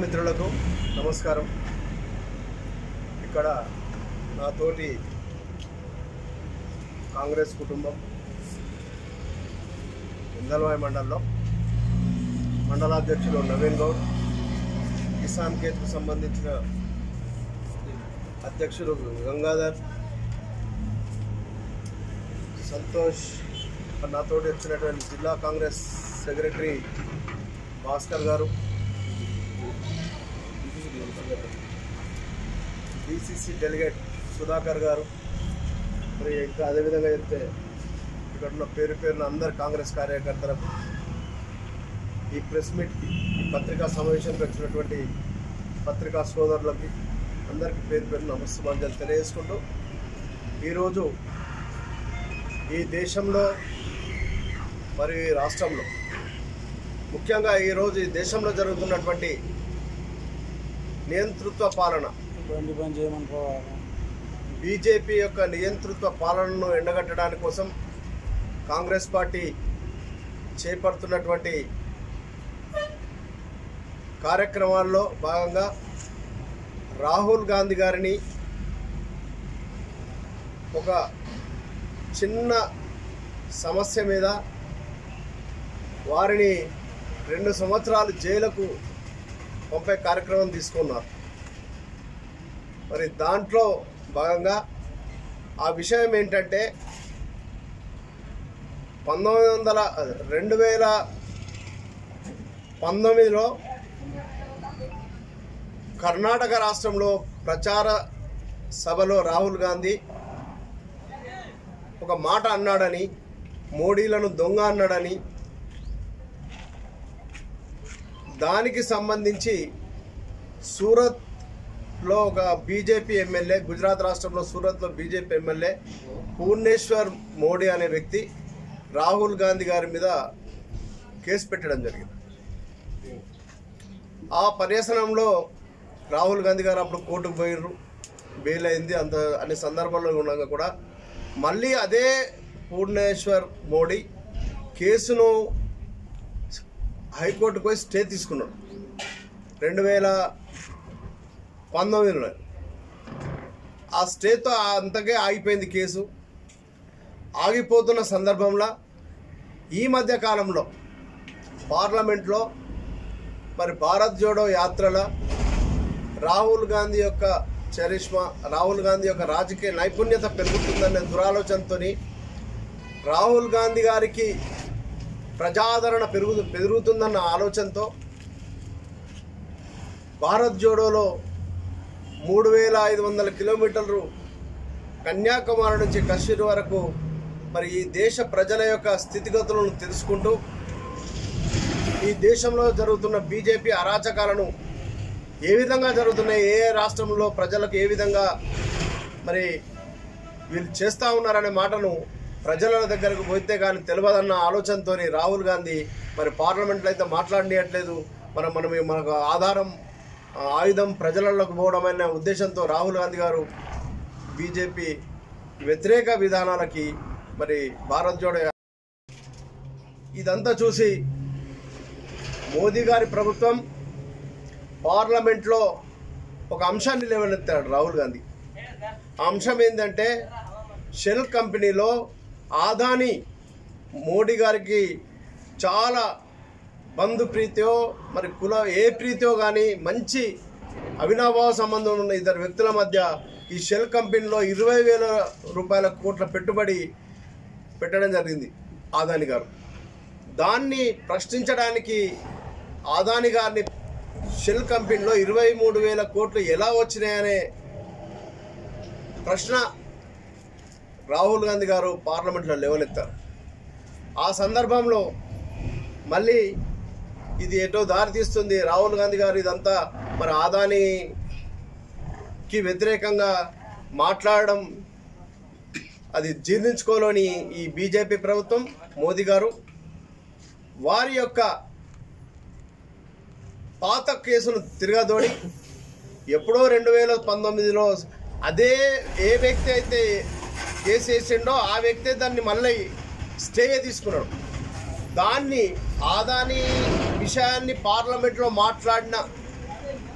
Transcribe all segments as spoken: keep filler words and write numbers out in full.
మిత్రులకు నమస్కారం. ఇక్కడ నా తోటి కాంగ్రెస్ కుటుంబం ఇందల్వాయి మండలంలో మండలాధ్యక్షులు నవీన్ గౌడ్, కిసాన్ కేత్కు సంబంధించిన అధ్యక్షులు గంగాధర్, సంతోష్, నాతోటి వచ్చినటువంటి జిల్లా కాంగ్రెస్ సెక్రటరీ భాస్కర్ గారు, బీసీసీ డెలిగేట్ సుధాకర్ గారు, మరి ఇంకా అదేవిధంగా చెప్తే ఇక్కడ ఉన్న పేరు పేరున అందరు కాంగ్రెస్ కార్యకర్తలకు, ఈ ప్రెస్ మీట్కి ఈ పత్రికా సమావేశానికి వచ్చినటువంటి పత్రికా సోదరులకి అందరికీ పేరు పేరు నమస్కారాలు తెలియజేసుకుంటూ, ఈరోజు ఈ దేశంలో మరి రాష్ట్రంలో ముఖ్యంగా ఈరోజు ఈ దేశంలో జరుగుతున్నటువంటి నియంతృత్వ పాలన, బీజేపీ యొక్క నియంతృత్వ పాలనను ఎండగట్టడానికి కోసం కాంగ్రెస్ పార్టీ చేపడుతున్నటువంటి కార్యక్రమాల్లో భాగంగా రాహుల్ గాంధీ గారిని ఒక చిన్న సమస్య మీద వారిని రెండు సంవత్సరాలు జైలుకు పంపే కార్యక్రమం తీసుకున్నారు. మరి దాంట్లో భాగంగా ఆ విషయం ఏంటంటే పంతొమ్మిది వందల రెండు వేల పంతొమ్మిదిలో కర్ణాటక రాష్ట్రంలో ప్రచార సభలో రాహుల్ గాంధీ ఒక మాట అన్నాడని, మోడీలను దొంగ అన్నాడని, దానికి సంబంధించి సూరత్లో ఒక బీజేపీ ఎమ్మెల్యే, గుజరాత్ రాష్ట్రంలో సూరత్లో బీజేపీ ఎమ్మెల్యే పూర్ణేశ్వర్ మోడీ అనే వ్యక్తి రాహుల్ గాంధీ గారి మీద కేసు పెట్టడం జరిగింది. ఆ పర్యవసనంలో రాహుల్ గాంధీ గారు అప్పుడు కోర్టుకు పోయినరు, బెయిల్ అయింది. అంత అన్ని సందర్భాల్లో ఉండగా కూడా మళ్ళీ అదే పూర్ణేశ్వర్ మోడీ కేసును హైకోర్టుకు పోయి స్టే తీసుకున్నాడు రెండు వేల పంతొమ్మిదిలో. ఆ స్టేతో అంతకే ఆగిపోయింది కేసు. ఆగిపోతున్న సందర్భంలో ఈ మధ్య కాలంలో పార్లమెంట్లో మరి భారత్ జోడో యాత్రల రాహుల్ గాంధీ యొక్క చరిష్మా, రాహుల్ గాంధీ యొక్క రాజకీయ నైపుణ్యత పెరుగుతుందనే దురాలోచనతో రాహుల్ గాంధీ గారికి ప్రజాదరణ పెరుగు పెరుగుతుందన్న ఆలోచనతో భారత్ జోడోలో మూడు వేల ఐదు వందల కిలోమీటర్లు కన్యాకుమారి నుంచి కశ్మీర్ వరకు మరి ఈ దేశ ప్రజల యొక్క స్థితిగతులను తెలుసుకుంటూ, ఈ దేశంలో జరుగుతున్న బీజేపీ అరాచకాలను ఏ విధంగా జరుగుతున్నాయి, ఏ రాష్ట్రంలో ప్రజలకు ఏ విధంగా మరి వీళ్ళు చేస్తూ ఉన్నారనే మాటను ప్రజల దగ్గరకు పోతే కానీ తెలియదన్న ఆలోచనతో రాహుల్ గాంధీ మరి పార్లమెంట్లో అయితే మాట్లాడనియట్లేదు. మనం మనం మనకు ఆధారం ఆయుధం ప్రజలలోకి పోవడం అనే ఉద్దేశంతో రాహుల్ గాంధీ గారు బీజేపీ వ్యతిరేక విధానాలకి మరి భారత్ జోడో ఇదంతా చూసి మోదీ గారి ప్రభుత్వం పార్లమెంట్లో ఒక అంశాన్ని లేవనెత్తాడు రాహుల్ గాంధీ. ఆ అంశం ఏంటంటే షెల్ కంపెనీలో ఆదాని మోడీ గారికి చాలా బంధు ప్రీతియో మరి కుల ఏ ప్రీతియో కానీ మంచి అవినాభావ సంబంధం ఉన్న ఇద్దరు వ్యక్తుల మధ్య ఈ షెల్ కంపెనీలో ఇరవై వేల రూపాయల కోట్ల పెట్టుబడి పెట్టడం జరిగింది ఆదాని గారు. దాన్ని ప్రశ్నించడానికి ఆదాని గారిని షెల్ కంపెనీలో ఇరవై మూడు వేల కోట్లు ఎలా వచ్చినాయనే ప్రశ్న రాహుల్ గాంధీ గారు పార్లమెంట్లో లేవనెత్తారు. ఆ సందర్భంలో మళ్ళీ ఇది ఎటో దారి తీస్తుంది. రాహుల్ గాంధీ గారు ఇదంతా మరి ఆదానికి వ్యతిరేకంగా మాట్లాడడం అది జీర్ణించుకోలేని ఈ బీజేపీ ప్రభుత్వం, మోదీ గారు వారి యొక్క పాత కేసును తిరగదోడి ఎప్పుడో రెండు వేల పంతొమ్మిదిలో అదే ఏ వ్యక్తి అయితే కేసు వేసిండో ఆ వ్యక్తే దాన్ని మళ్ళీ స్టే తీసుకున్నాడు. దాన్ని ఆదాని విషయాన్ని పార్లమెంట్లో మాట్లాడిన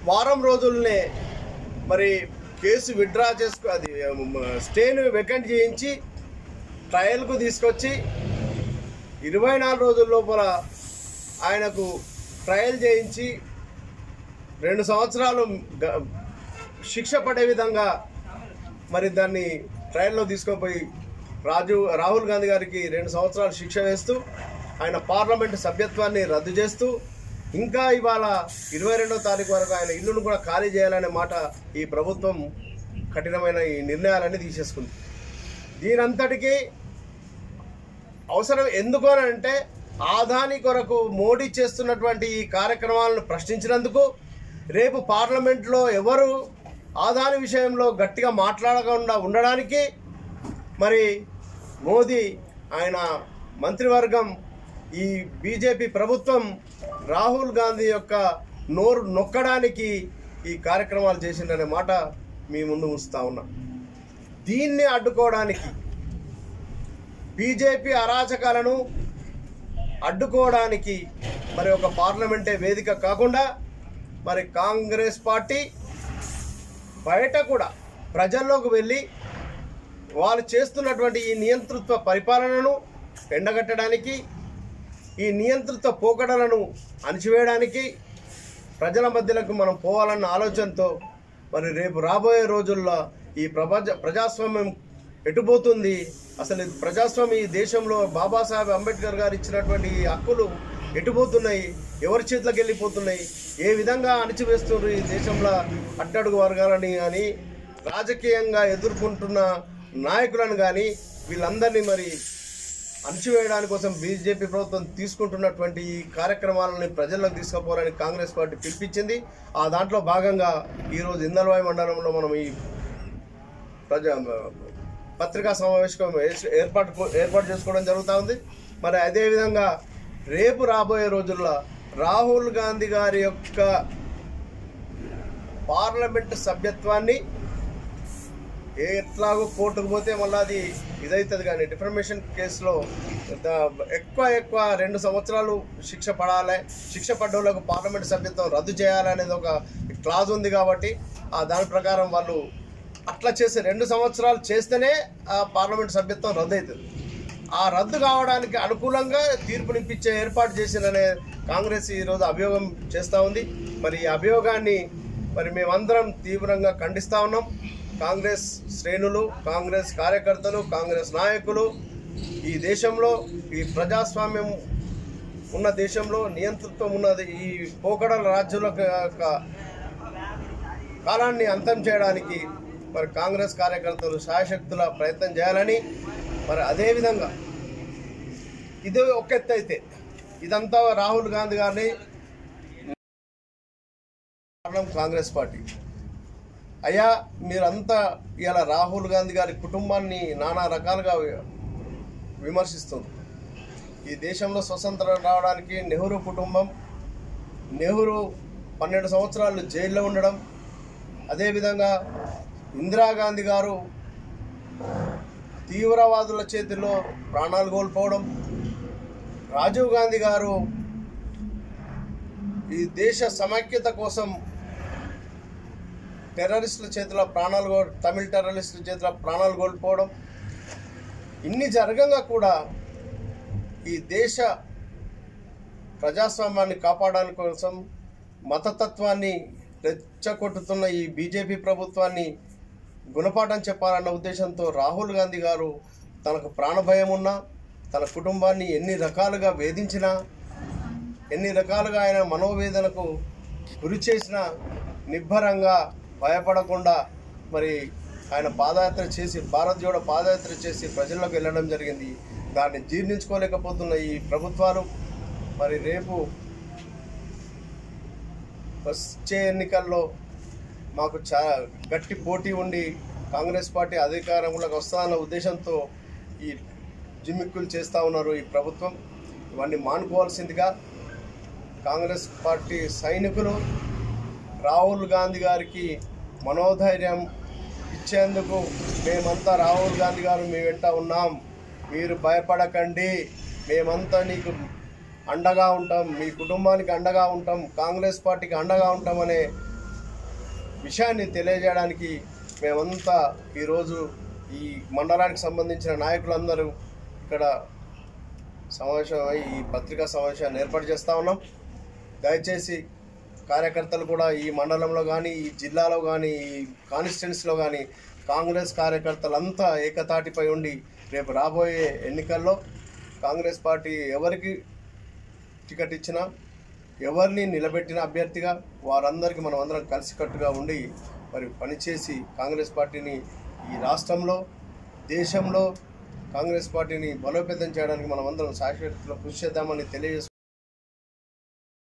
వారం రోజుల్నే మరి కేసు విత్డ్రా చేసుకో అది స్టేను వెకెంట్ చేయించి ట్రయల్కు తీసుకొచ్చి ఇరవై నాలుగు రోజుల లోపల ఆయనకు ట్రయల్ చేయించి రెండు సంవత్సరాలు శిక్ష పడే విధంగా మరి దాన్ని ట్రయల్లో తీసుకుపోయి రాజు రాహుల్ గాంధీ గారికి రెండు సంవత్సరాలు శిక్ష వేస్తూ ఆయన పార్లమెంటు సభ్యత్వాన్ని రద్దు చేస్తూ ఇంకా ఇవాళ ఇరవై రెండో తారీఖు వరకు ఆయన ఇల్లును కూడా ఖాళీ చేయాలనే మాట ఈ ప్రభుత్వం కఠినమైన ఈ నిర్ణయాలన్నీ తీసేసుకుంది. దీనంతటికీ అవసరం ఎందుకు అని అంటే ఆదాని కొరకు మోడీ చేస్తున్నటువంటి ఈ కార్యక్రమాలను ప్రశ్నించినందుకు రేపు పార్లమెంట్లో ఎవరు ఆదాని విషయంలో గట్టిగా మాట్లాడకుండా ఉండడానికి మరి మోదీ ఆయన మంత్రివర్గం ఈ బీజేపీ ప్రభుత్వం రాహుల్ గాంధీ యొక్క నోరు నొక్కడానికి ఈ కార్యక్రమాలు చేసిందనే మాట మీ ముందు ఉంచుతా ఉన్నా. దీన్ని అడ్డుకోవడానికి బీజేపీ అరాచకాలను అడ్డుకోవడానికి మరి ఒక పార్లమెంటే వేదిక కాకుండా మరి కాంగ్రెస్ పార్టీ బయట కూడా ప్రజల్లోకి వెళ్ళి వాళ్ళు చేస్తున్నటువంటి ఈ నియంతృత్వ పరిపాలనను ఎండగట్టడానికి ఈ నియంతృత్వ పోకడలను అణిచివేయడానికి ప్రజల మధ్యలోకి మనం పోవాలన్న ఆలోచనతో మరి రేపు రాబోయే రోజుల్లో ఈ ప్రజా ప్రజాస్వామ్యం ఎటుపోతుంది, అసలు ప్రజాస్వామ్యం ఈ దేశంలో బాబాసాహెబ్ అంబేద్కర్ గారు ఇచ్చినటువంటి హక్కులు ఎటుపోతున్నాయి, ఎవరి చేతులకు వెళ్ళిపోతున్నాయి, ఏ విధంగా అణిచివేస్తున్నారు ఈ దేశంలో అట్టడుగు వర్గాలని కానీ రాజకీయంగా ఎదుర్కొంటున్న నాయకులను కానీ వీళ్ళందరినీ మరి అణచివేయడానికి కోసం బీజేపీ ప్రభుత్వం తీసుకుంటున్నటువంటి ఈ కార్యక్రమాలని ప్రజల్లోకి తీసుకుపోవాలని కాంగ్రెస్ పార్టీ పిలిపించింది. ఆ దాంట్లో భాగంగా ఈరోజు ఇందల్వాయి మండలంలో మనం ఈ ప్రజా పత్రికా సమావేశం ఏర్పాటు ఏర్పాటు చేసుకోవడం జరుగుతూ ఉంది. మరి అదేవిధంగా రేపు రాబోయే రోజుల్లో రాహుల్ గాంధీ గారి యొక్క పార్లమెంటు సభ్యత్వాన్ని ఎట్లాగో కోర్టుకు పోతే మళ్ళీ అది ఇదవుతుంది కానీ డిఫర్మేషన్ కేసులో ఎక్కువ ఎక్కువ రెండు సంవత్సరాలు శిక్ష పడాలి, శిక్ష పడ్డోళ్ళకు పార్లమెంట్ సభ్యత్వం రద్దు చేయాలనేది ఒక క్లాజ్ ఉంది కాబట్టి ఆ దాని ప్రకారం వాళ్ళు అట్లా చేసి రెండు సంవత్సరాలు చేస్తేనే ఆ పార్లమెంట్ సభ్యత్వం రద్దు అవుతుంది. ఆ రద్దు కావడానికి అనుకూలంగా తీర్పునిప్పించే ఏర్పాటు చేసిందనే కాంగ్రెస్ ఈరోజు అభియోగం చేస్తూ ఉంది. మరి ఈ అభియోగాన్ని మరి మేమందరం తీవ్రంగా ఖండిస్తూ ఉన్నాం. కాంగ్రెస్ శ్రేణులు, కాంగ్రెస్ కార్యకర్తలు, కాంగ్రెస్ నాయకులు ఈ దేశంలో ఈ ప్రజాస్వామ్యం ఉన్న దేశంలో నియంతృత్వం ఉన్నది ఈ పోకడల రాజ్యాల కాలాన్ని అంతం చేయడానికి మరి కాంగ్రెస్ కార్యకర్తలు శాయశక్తుల ప్రయత్నం చేయాలని మరి అదేవిధంగా ఇది ఒక ఎత్తు అయితే ఇదంతా రాహుల్ గాంధీ గారిని కాంగ్రెస్ పార్టీ అయ్యా మీరంతా ఇలా రాహుల్ గాంధీ గారి కుటుంబాన్ని నానా రకాలుగా విమర్శిస్తున్నారు. ఈ దేశంలో స్వతంత్రం రావడానికి నెహ్రూ కుటుంబం, నెహ్రూ పన్నెండు సంవత్సరాలు జైల్లో ఉండడం, అదేవిధంగా ఇందిరాగాంధీ గారు తీవ్రవాదుల చేతిలో ప్రాణాలు కోల్పోవడం, రాజీవ్ గాంధీ గారు ఈ దేశ సమైక్యత కోసం టెర్రరిస్టుల చేతిలో ప్రాణాలు తమిళ టెర్రరిస్టుల చేతిలో ప్రాణాలు కోల్పోవడం, ఇన్ని జరగంగా కూడా ఈ దేశ ప్రజాస్వామ్యాన్ని కాపాడడానికి కోసం మతతత్వాన్ని రెచ్చగొట్టుతున్న ఈ బీజేపీ ప్రభుత్వాన్ని గుణపాఠం చెప్పాలన్న ఉద్దేశంతో రాహుల్ గాంధీ గారు తనకు ప్రాణభయం ఉన్నా, తన కుటుంబాన్ని ఎన్ని రకాలుగా వేధించినా, ఎన్ని రకాలుగా ఆయన మనోవేదనకు గురి చేసినా నిబ్బరంగా భయపడకుండా మరి ఆయన పాదయాత్ర చేసి భారత్ జోడో పాదయాత్ర చేసి ప్రజల్లోకి వెళ్ళడం జరిగింది. దాన్ని జీర్ణించుకోలేకపోతున్న ఈ ప్రభుత్వాలు మరి రేపు వచ్చే ఎన్నికల్లో మాకు చా గట్టి పోటీ ఉండి కాంగ్రెస్ పార్టీ అధికారంలోకి వస్తాదన్న ఉద్దేశంతో ఈ జిమ్మిక్కులు చేస్తూ ఉన్నారు ఈ ప్రభుత్వం. ఇవన్నీ మానుకోవాల్సిందిగా కాంగ్రెస్ పార్టీ సైనికులు రాహుల్ గాంధీ గారికి మనోధైర్యం ఇచ్చేందుకు మేమంతా రాహుల్ గాంధీ గారు మీ వెంట ఉన్నాం, మీరు భయపడకండి, మేమంతా నీకు అండగా ఉంటాం, మీ కుటుంబానికి అండగా ఉంటాం, కాంగ్రెస్ పార్టీకి అండగా ఉంటామనే విషయాన్ని తెలియజేయడానికి మేమంతా ఈరోజు ఈ మండలానికి సంబంధించిన నాయకులందరూ ఇక్కడ సమావేశమై ఈ పత్రికా సమావేశాన్ని ఏర్పాటు చేస్తూ ఉన్నాం. దయచేసి కార్యకర్తలు కూడా ఈ మండలంలో కానీ ఈ జిల్లాలో కానీ ఈ కాన్స్టిట్యున్సీలో కానీ కాంగ్రెస్ కార్యకర్తలంతా ఏకతాటిపై ఉండి రేపు రాబోయే ఎన్నికల్లో కాంగ్రెస్ పార్టీ ఎవరికి టికెట్ ఇచ్చినా ఎవరిని నిలబెట్టిన అభ్యర్థిగా వారందరికీ మనం అందరం కలిసికట్టుగా ఉండి మరి పనిచేసి కాంగ్రెస్ పార్టీని ఈ రాష్ట్రంలో దేశంలో కాంగ్రెస్ పార్టీని బలోపేతం చేయడానికి మనం అందరం శాశ్వతలో కృషి చేద్దామని తెలియజేసుకుంటాం.